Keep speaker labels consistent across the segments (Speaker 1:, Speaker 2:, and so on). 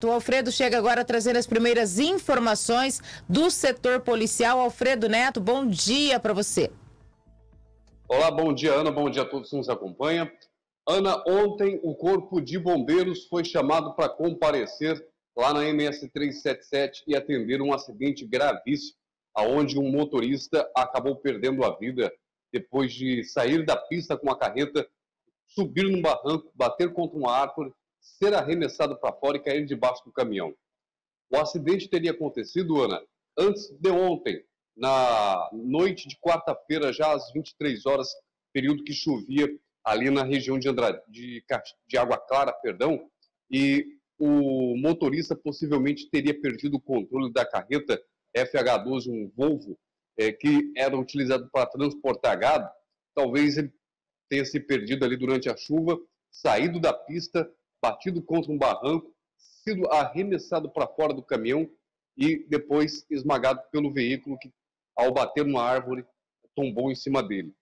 Speaker 1: O Alfredo chega agora trazendo as primeiras informações do setor policial. Alfredo Neto, bom dia para você.
Speaker 2: Olá, bom dia, Ana, bom dia a todos que nos acompanham. Ana, ontem o Corpo de Bombeiros foi chamado para comparecer lá na MS 377 e atender um acidente gravíssimo, onde um motorista acabou perdendo a vida depois de sair da pista com a carreta, subir num barranco, bater contra uma árvore, ser arremessado para fora e cair debaixo do caminhão. O acidente teria acontecido, Ana, antes de ontem, na noite de quarta-feira, já às 23 horas, período que chovia ali na região de Água Clara, e o motorista possivelmente teria perdido o controle da carreta FH12, um Volvo, que era utilizado para transportar gado. Talvez ele tenha se perdido ali durante a chuva, saído da pista, batido contra um barranco, sido arremessado para fora do caminhão e depois esmagado pelo veículo que, ao bater numa árvore, tombou em cima dele.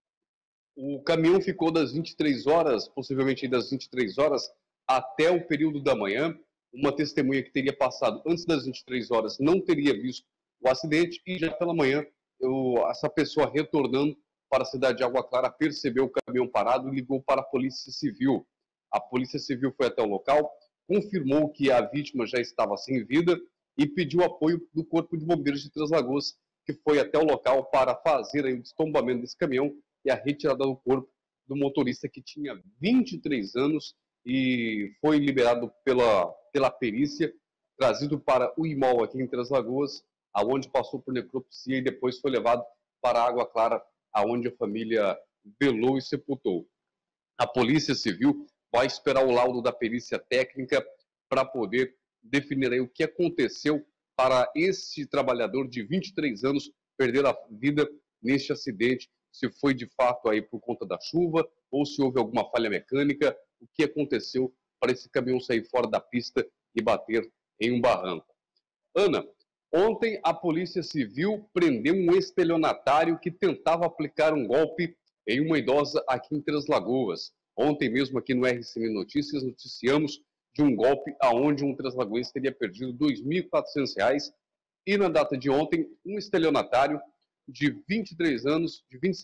Speaker 2: O caminhão ficou das 23 horas, possivelmente das 23 horas, até o período da manhã. Uma testemunha que teria passado antes das 23 horas não teria visto o acidente e já pela manhã essa pessoa retornando para a cidade de Água Clara percebeu o caminhão parado e ligou para a Polícia Civil. A Polícia Civil foi até o local, confirmou que a vítima já estava sem vida e pediu apoio do Corpo de Bombeiros de Três Lagoas, que foi até o local para fazer o destombamento desse caminhão e a retirada do corpo do motorista que tinha 23 anos e foi liberado pela perícia, trazido para o IMOL aqui em Três Lagoas, aonde passou por necropsia e depois foi levado para Água Clara, aonde a família velou e sepultou. A Polícia Civil vai esperar o laudo da perícia técnica para poder definir aí o que aconteceu para esse trabalhador de 23 anos perder a vida neste acidente, se foi de fato aí por conta da chuva ou se houve alguma falha mecânica, o que aconteceu para esse caminhão sair fora da pista e bater em um barranco. Ana, ontem a Polícia Civil prendeu um estelionatário que tentava aplicar um golpe em uma idosa aqui em Três Lagoas. Ontem mesmo aqui no RCN Notícias noticiamos de um golpe aonde um treslagoense teria perdido R$ 2.400 e na data de ontem um estelionatário de 26 anos,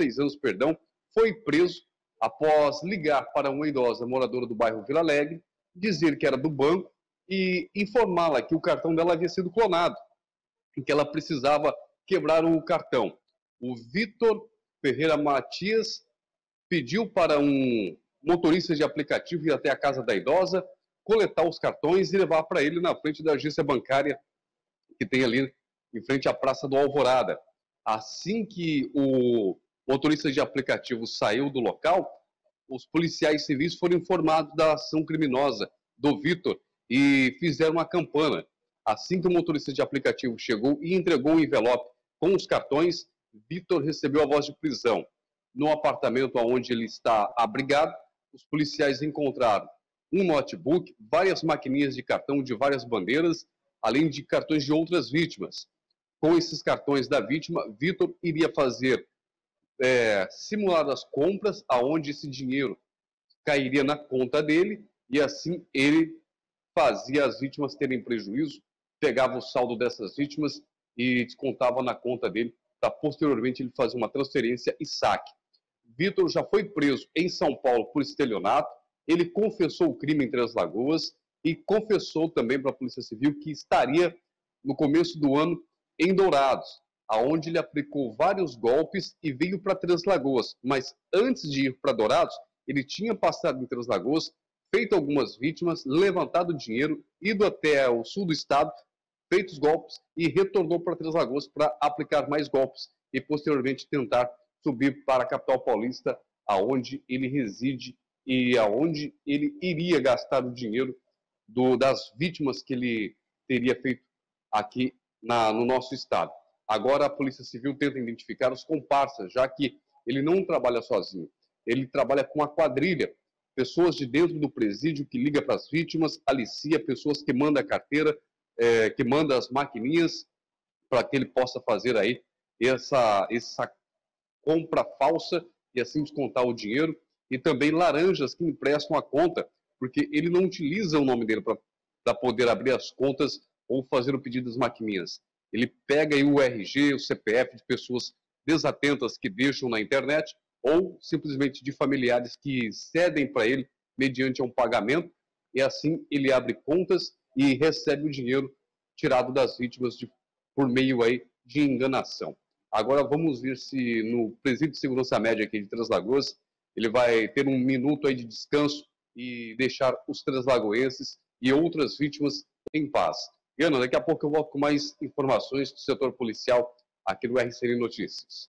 Speaker 2: foi preso após ligar para uma idosa moradora do bairro Vila Alegre, dizer que era do banco e informá-la que o cartão dela havia sido clonado e que ela precisava quebrar o cartão. O Vitor Ferreira Matias pediu para um motorista de aplicativo ir até a casa da idosa, coletar os cartões e levar para ele na frente da agência bancária que tem ali em frente à Praça do Alvorada. Assim que o motorista de aplicativo saiu do local, os policiais civis foram informados da ação criminosa do Vitor e fizeram uma campana. Assim que o motorista de aplicativo chegou e entregou um envelope com os cartões, Vitor recebeu a voz de prisão. No apartamento onde ele está abrigado, os policiais encontraram um notebook, várias maquininhas de cartão de várias bandeiras, além de cartões de outras vítimas. Com esses cartões da vítima, Vitor iria fazer simuladas compras, aonde esse dinheiro cairia na conta dele, e assim ele fazia as vítimas terem prejuízo, pegava o saldo dessas vítimas e descontava na conta dele, para posteriormente ele fazer uma transferência e saque. Vitor já foi preso em São Paulo por estelionato, ele confessou o crime em Três Lagoas e confessou também para a Polícia Civil que estaria, no começo do ano, em Dourados, aonde ele aplicou vários golpes e veio para Três Lagoas. Mas antes de ir para Dourados, ele tinha passado em Três Lagoas, feito algumas vítimas, levantado dinheiro, ido até o sul do estado, feito os golpes e retornou para Três Lagoas para aplicar mais golpes e posteriormente tentar subir para a capital paulista, aonde ele reside e aonde ele iria gastar o dinheiro das vítimas que ele teria feito aqui no nosso estado. Agora a Polícia Civil tenta identificar os comparsas, já que ele não trabalha sozinho. Ele trabalha com a quadrilha, pessoas de dentro do presídio que liga para as vítimas, alicia pessoas que mandam a carteira, que mandam as maquininhas para que ele possa fazer aí essa compra falsa e assim descontar o dinheiro, e também laranjas que emprestam a conta, porque ele não utiliza o nome dele para para poder abrir as contas ou fazer o pedido das maquininhas. Ele pega aí o RG, o CPF de pessoas desatentas que deixam na internet ou simplesmente de familiares que cedem para ele mediante um pagamento, e assim ele abre contas e recebe o dinheiro tirado das vítimas por meio aí de enganação. Agora vamos ver se no Presídio de Segurança Média aqui de Três Lagoas ele vai ter um minuto aí de descanso e deixar os translagoenses e outras vítimas em paz. E, Ana, daqui a pouco eu volto com mais informações do setor policial aqui no RCN Notícias.